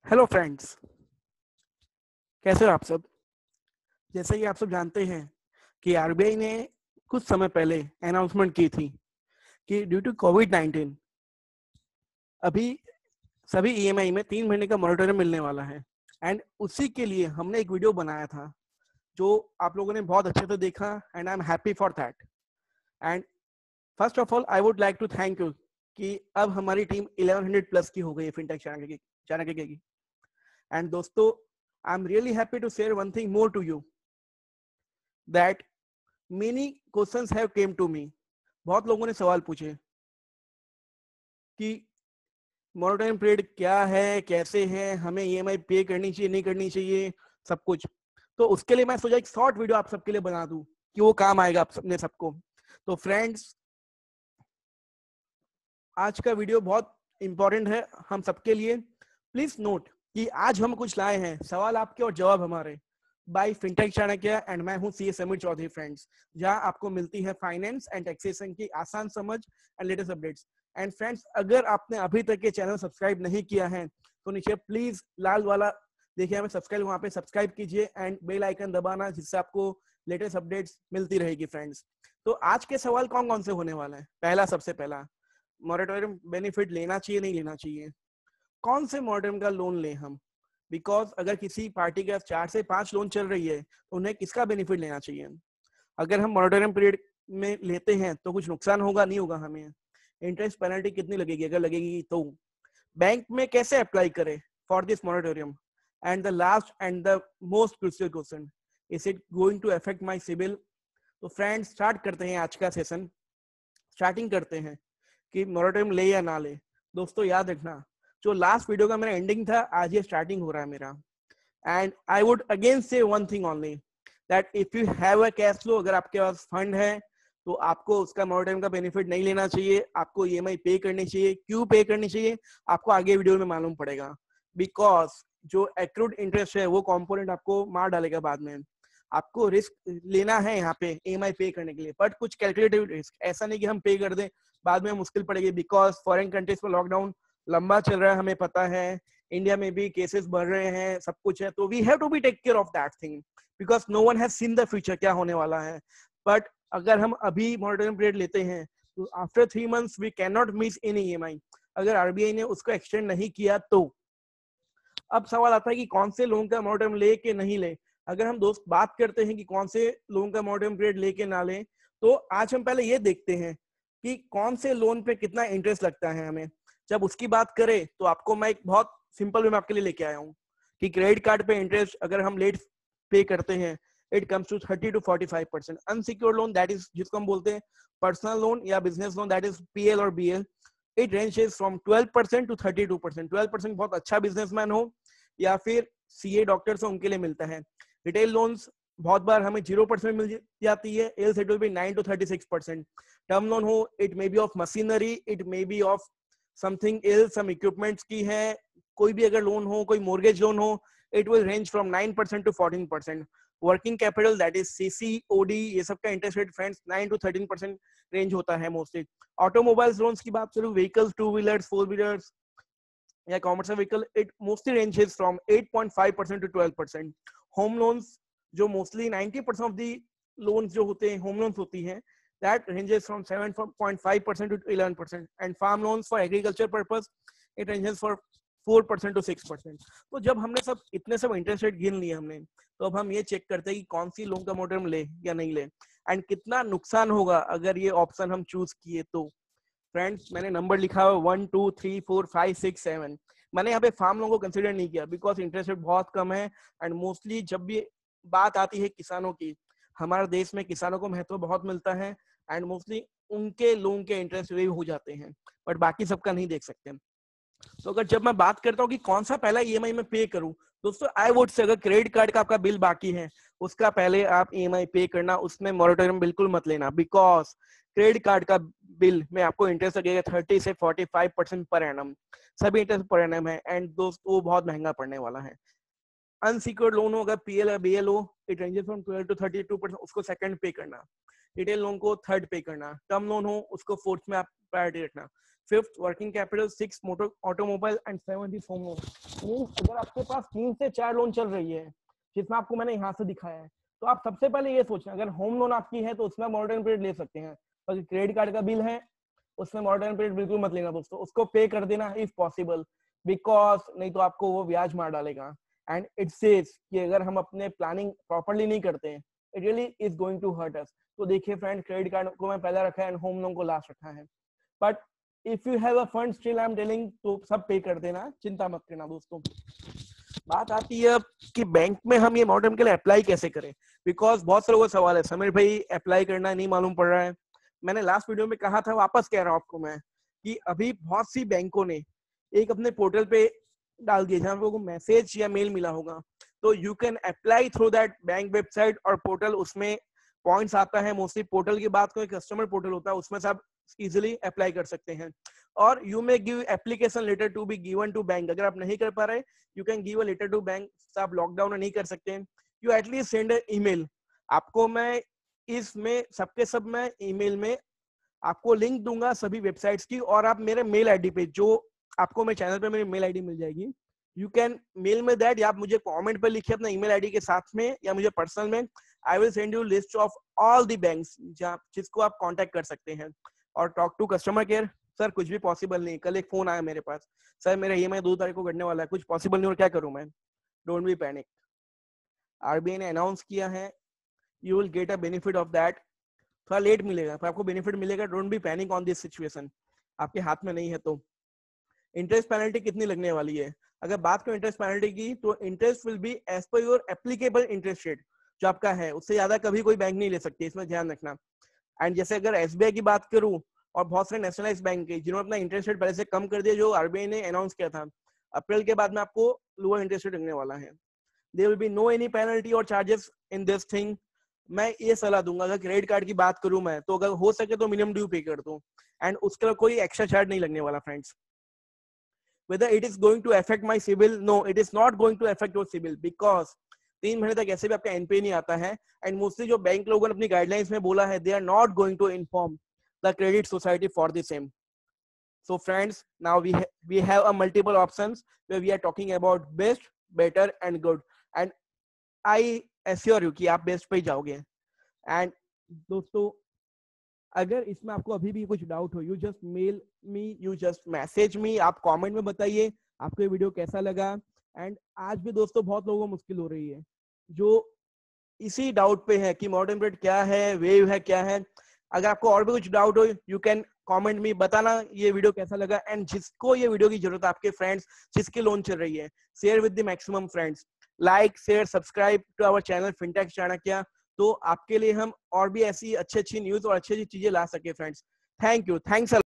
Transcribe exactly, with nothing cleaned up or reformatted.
Hello friends, कैसे हो आप सब। जैसे कि आप सब जानते हैं कि आरबीआई ने कुछ समय पहले अनाउंसमेंट की थी कि ड्यू टू कोविड नाइन्टीन अभी सभी ईएमआई में तीन महीने का मॉरेटोरियम मिलने वाला है। एंड उसी के लिए हमने एक वीडियो बनाया था जो आप लोगों ने बहुत अच्छे से देखा and I am happy for that. And first of all I would like to thank you कि अब हमारी टीम इलेवन हंड्रेड प्लस की हो गई है फिनटेक चाणक्य की चाणक्य की। एंड दोस्तों, I am really happy to share one thing more to you that many questions have came to me। बहुत लोगों ने सवाल पूछे कि मोरेटोरियम पीरियड क्या है, कैसे है, हमें ईएमआई पे करनी चाहिए नहीं करनी चाहिए, सब कुछ। तो उसके लिए मैं सोचा एक शॉर्ट वीडियो आप सबके लिए बना दूं कि वो काम आएगा आप सबने सबको। तो फ्रेंड्स, आज का वीडियो बहुत इंपॉर्टेंट है हम सबके लिए। प्लीज नोट कि आज हम कुछ लाए हैं, सवाल आपके और जवाब हमारे, बाय फिनटेक चाणक्य। एंड मैं हूं C A Sameer Chaudhary friends, जहां आपको मिलती है फाइनेंस एंड टैक्सेशन की आसान समझ and latest updates. And friends, अगर आपने अभी तक ये चैनल सब्सक्राइब नहीं किया है तो नीचे प्लीज लाल वाला देखिए हमें सब्सक्राइब, वहां पे सब्सक्राइब कीजिए एंड बेल आइकन दबाना, जिससे आपको लेटेस्ट अपडेट्स मिलती रहेगी फ्रेंड्स। तो आज के सवाल कौन कौन से होने वाले हैं। पहला, सबसे पहला, मॉरेटोरियम बेनिफिट लेना चाहिए नहीं लेना चाहिए, कौन से मॉरेटोरियम का लोन लें हम, बिकॉज अगर किसी पार्टी के चार से पांच लोन चल रही है तो उन्हें किसका बेनिफिट लेना चाहिए। अगर हम मॉरेटोरियम पीरियड में लेते हैं तो कुछ नुकसान होगा नहीं होगा, हमें इंटरेस्ट पेनल्टी कितनी लगेगी अगर लगेगी तो, बैंक में कैसे अप्लाई करें for this moratorium. And the last and the most crucial question, is it going to affect my CIBIL. तो फ्रेंड्स, स्टार्ट करते हैं आज का सेशन। स्टार्टिंग करते हैं कि मॉरेटोरियम ले या ना ले। दोस्तों याद रखना, जो लास्ट वीडियो का मेरा एंडिंग था, आज ये स्टार्टिंग हो रहा है मेरा। And I would again say one thing only, that if you have a cash flow, अगर आपके पास फंड है तो आपको उसका मॉरेटोरियम का बेनिफिट नहीं लेना चाहिए, आपको ईएमआई पे करनी चाहिए। क्यों पे करनी चाहिए आपको आगे वीडियो में मालूम पड़ेगा, बिकॉज जो एक्रूड इंटरेस्ट है वो कंपोनेंट आपको मार डालेगा बाद में। आपको रिस्क लेना है यहाँ पे ईएमआई पे करने के लिए, बट कुछ कैलकुलेटिव रिस्क, ऐसा नहीं कि हम पे कर दें बाद में मुश्किल पड़ेगी, बिकॉज फॉरेन कंट्रीज में लॉकडाउन लंबा चल रहा है, हमें पता है, इंडिया में भी केसेस बढ़ रहे हैं, सब कुछ है, तो we have to be take care of that thing, because no one has seen the future क्या होने वाला है। बट अगर हम अभी मॉरेटोरियम पीरियड लेते हैं तो after three months we can not miss any EMI, अगर आरबीआई ने उसको एक्सटेंड नहीं किया तो। अब सवाल आता है कि कौन से लोन का मॉरेटोरियम ले के नहीं ले। अगर हम दोस्त बात करते हैं कि कौन से लोन का मॉरेटोरियम पीरियड लेके ना ले, तो आज हम पहले ये देखते हैं कि कौन से लोन पे कितना इंटरेस्ट लगता है हमें। जब उसकी बात करें तो आपको मैं एक बहुत सिंपल वे में आपके लिए लेके आया हूँ कि क्रेडिट कार्ड पे इंटरेस्ट अगर हम लेट पे करते हैं, it comes to thirty to forty five percent. Unsecured loan, that is जिसको हम बोलते हैं पर्सनल लोन या business loan, that is PL और BL, it ranges from twelve percent to thirty two percent. Twelve percent बहुत अच्छा businessman हो या फिर सीए डॉक्टर्स हो, उनके लिए मिलता है। रिटेल लोन्स बहुत बार हमें जीरो परसेंट मिल जाती है, else it will be nine to thirty six percent. Term loan हो, it may be of machinery, it may be of something else, some equipments की है, कोई भी अगर लोन हो, कोई मोर्गेज लोन हो, it will range from nine percent to fourteen percent. Working capital, that is CC OD, ये सब का interest rate friends nine to thirteen percent range होता है मोस्टली। ऑटोमोबाइल्स लोन्स की बात करूं, vehicles, two wheelers, four wheelers या commercial vehicle, it mostly ranges from eight point five percent to twelve percent. Home loans, जो mostly ninety percent of the loans जो होते हैं होम लोन्स होती हैं, that ranges from seven point five percent to eleven percent, and farm loans for agriculture purpose it ranges for four percent to six percent। तो जब हमने सब इतने सब इंटरेस्ट रेट गिन लिए हमने, तो अब हम ये चेक करते हैं कि कौन सी लोन का मॉरेटोरियम ले या नहीं ले, एंड कितना नुकसान होगा अगर ये ऑप्शन हम चूज किए तो। फ्रेंड्स, मैंने नंबर लिखा हुआ one two three four five six seven. मैंने यहाँ पे फार्म लोन को कंसिडर नहीं किया बिकॉज इंटरेस्ट रेट बहुत कम है, एंड मोस्टली जब भी बात आती है किसानों की, हमारे देश में किसानों को महत्व बहुत मिलता है, एंड मोस्टली उनके लोन के इंटरेस्ट वे हो जाते हैं, बट बाकी सबका नहीं देख सकते। तो अगर जब मैं बात करता हूँ कि कौन सा पहला ईएमआई में पे करूं, दोस्तों आई वुड से अगर क्रेडिट कार्ड का आपका बिल बाकी है उसका पहले आप ईएमआई पे करना, उसमें मॉरेटोरियम बिल्कुल मत लेना, बिकॉज क्रेडिट कार्ड का बिल में आपको इंटरेस्ट लगेगा थर्टी से forty five percent per annum, सभी इंटरेस्ट पर एनम है, एंड दोस्त वो बहुत महंगा पड़ने वाला है। अनसिक्योर्ड लोन हो, अगर पीएल या बीएल हो, it ranges from twelve to thirty two percent, उसको सेकंड पे करना। रिटेल लोन को थर्ड पे करना, टर्म लोन हो उसको फोर्थ में आप प्रायोरिटी रखना, fifth working capital, six motor automobile and seven the home loan. Means अगर आपके पास तीन से चार लोन चल रही है जिसमें आपको मैंने यहाँ से दिखाया है, तो आप सबसे पहले ये सोचना, अगर होम लोन आपकी है तो उसमें मॉडर्न पीरियड ले सकते हैं, बाकी क्रेडिट कार्ड का बिल है उसमें मॉडर्न पीरियड बिल्कुल मत लेना दोस्तों, उसको पे कर देना इफ पॉसिबल, बिकॉज नहीं तो आपको वो ब्याज मार डालेगा। एंड इट सेज कि अगर हम अपने प्लानिंग प्रॉपरली नहीं करते हैं, it really is going to hurt us. तो देखिए फ्रेंड, क्रेडिट कार्ड को मैं पहले रखा है एंड होम लोन को लास्ट रखा है, but if you have a fund still I am telling, तो सब पे कर देना, चिंता मत करना दोस्तों। बात आती है कि बैंक में हम ये मॉडर्न के लिए अप्लाई कैसे करें, बिकॉज बहुत से लोगों का सवाल है, समीर भाई अप्लाई करना नहीं मालूम पड़ रहा है। मैंने लास्ट वीडियो में कहा था, वापस कह रहा हूँ आपको मैं, कि अभी बहुत सी बैंकों ने एक अपने पोर्टल पे डाल दिया जहाँ आपको मैसेज या मेल मिला होगा, तो you can apply through that bank website और पोर्टल, उसमें पॉइंट्स आता है। मोस्टली पोर्टल की बात करें, कस्टमर पोर्टल होता है, उसमें सब इजिली अप्लाई कर सकते हैं। और you may give application letter to be given to bank, अगर आप नहीं कर पा रहे you can give a letter to bank, आप लॉकडाउन नहीं कर सकते, you at least send a email. आपको मैं इसमें सबके सब मैं ईमेल में आपको लिंक दूंगा सभी वेबसाइट्स की, और आप मेरे मेल आईडी पे, जो आपको मेरे चैनल पे मेरी मेल आईडी मिल जाएगी, you can mail me that, या आप मुझे कमेंट पे लिखिए अपना ईमेल आईडी के साथ में, या मुझे पर्सनल में, I will send you list of all the banks जिसको आप कांटेक्ट कर सकते हैं। और talk to customer care, sir कुछ भी पॉसिबल नहीं, कल एक फोन आया मेरे पास, सर मेरा ईएमआई दो तारीख को कटने वाला है, कुछ पॉसिबल नहीं और क्या करूं मैं। डोंट बी पैनिक, आरबीआई ने अनाउंस किया है, you will get a benefit of that, थोड़ा लेट मिलेगा पर आपको बेनिफिट मिलेगा। Don't be panic on this situation, आपके हाथ में नहीं है। तो इंटरेस्ट पेनल्टी कितनी लगने वाली है, अगर बात करें इंटरेस्ट पेनल्टी की, तो interest will be as per your applicable interest rate जो आपका है, उससे ज्यादा कभी कोई बैंक नहीं ले सकती, इसमें ध्यान रखना। एंड जैसे अगर एसबीआई की बात करूं, और बहुत सारे नेशनलाइज बैंक के जिन्होंने अपना इंटरेस्ट रेट पहले से कम कर दिया, जो आरबीआई ने अनाउंस किया था अप्रैल के बाद में आपको लोअर इंटरेस्ट रेट लगने वाला है। There will be no any penalty और चार्जेस इन दिस थिंग। मैं ये सलाह दूंगा, अगर क्रेडिट कार्ड की बात करूं मैं, तो अगर हो सके तो मिनिमम ड्यू पे कर दो, एंड उसका कोई एक्स्ट्रा चार्ज नहीं लगने वाला friends. Whether it is going to affect my CIBIL, no, it is not going to affect your CIBIL, because तीन महीने तक ऐसे भी आपका एनपीए नहीं आता है, एंड मोस्टली जो बैंक लोगों ने अपनी गाइडलाइंस में बोला है, they are not going to inform the credit society for the same. So friends, now we ha we have a multiple options where we are talking about best, better and good, and I assure you कि आप best पे ही जाओगे। And दोस्तों, अगर इसमें आपको अभी भी कुछ डाउट हो, you just mail me, you just message me, आप कमेंट में बताइए आपको ये वीडियो कैसा लगा। एंड आज भी दोस्तों बहुत लोगों को मुश्किल हो रही है जो इसी डाउट पे है कि मॉडर्न पीरियड क्या है, वेव है क्या है। अगर आपको और भी कुछ डाउट हो, यू कैन कमेंट में बताना ये वीडियो कैसा लगा, एंड जिसको ये वीडियो की जरूरत है, आपके फ्रेंड्स जिसकी लोन चल रही है, share with the maximum friends, like share subscribe to our channel fintech Chanakya, तो आपके लिए हम और भी ऐसी अच्छी अच्छी न्यूज और अच्छी अच्छी चीजें ला सके फ्रेंड्स। Thank you, thanks.